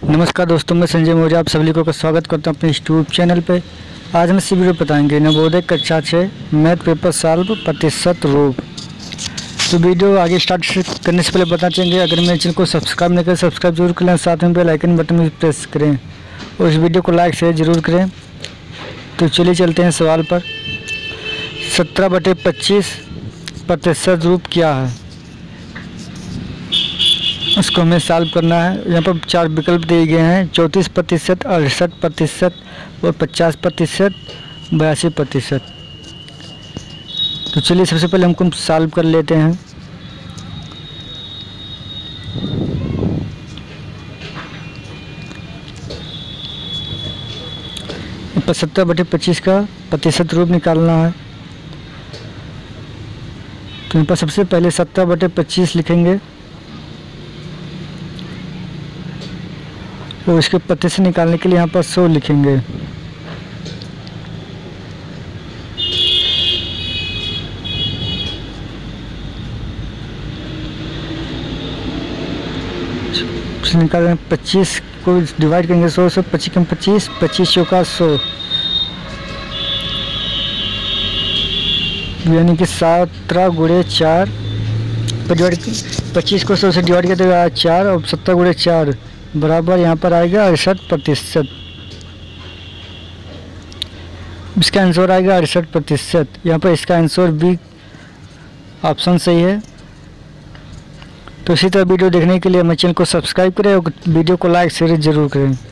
नमस्कार दोस्तों, मैं संजय मौर्य आप सभी को स्वागत करता हूं अपने यूट्यूब चैनल पे। आज हम इस वीडियो बताएंगे नवोदय कक्षा 6 मैथ पेपर सॉल्व प्रतिशत रूप। तो वीडियो आगे स्टार्ट करने से पहले बताना चाहेंगे, अगर मेरे चैनल को सब्सक्राइब नहीं करें सब्सक्राइब जरूर कर लें, साथ में बेल आइकन बटन भी प्रेस करें और इस वीडियो को लाइक शेयर जरूर करें। तो चलिए चलते हैं सवाल पर। 17/25 प्रतिशत रूप क्या है, उसको हमें सॉल्व करना है। यहाँ पर 4 विकल्प दिए गए हैं, 34%, 68% और 50%, 82%। तो चलिए सबसे पहले हमको सॉल्व कर लेते हैं। यहाँ पर 17/25 का प्रतिशत रूप निकालना है। तो यहाँ पर सबसे पहले 17/25 लिखेंगे तो इसके प्रतिशत निकालने के लिए यहाँ पर 100 लिखेंगे। निकालें 25 को डिवाइड करेंगे 100 से, 25 कम 25, 25 चौका 100, यानी कि 17 गुणे 4 पर डिवाइड 25 को 100 से डिवाइड करते हुए 4 और 17 गुणे 4 बराबर यहाँ पर आएगा 68%। इसका आंसर आएगा 68%। यहाँ पर इसका आंसर बी ऑप्शन सही है। तो इसी तरह वीडियो देखने के लिए हमारे चैनल को सब्सक्राइब करें और वीडियो को लाइक शेयर जरूर करें।